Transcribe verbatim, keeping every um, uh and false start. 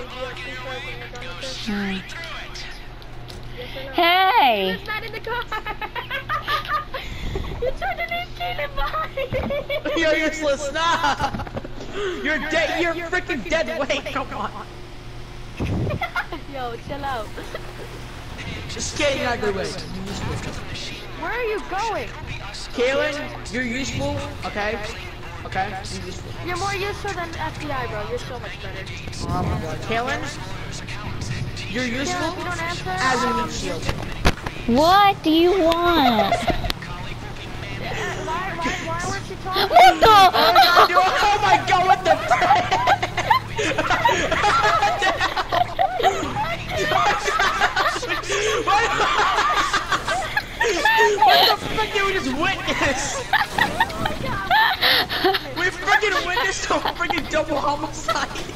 Hmm. Hey! It's not in the car! You turned an eighteen behind! You're useless, nah! You're dead, you're freaking dead weight, come on! Yo, chill out. Just getting out of the way. Where are you going? Kaylin, you're useful, okay? Okay? You're useful. You're more useful than F B I, bro. You're so much better. Oh my god. Kaylin, you're useful Kaylin, if you don't answer, as a um, meat shield. What do you want? Why, why, why weren't you talking? What the? Oh my god, what the frick? What the frick did we just witness? We freaking witnessed a freaking double homicide.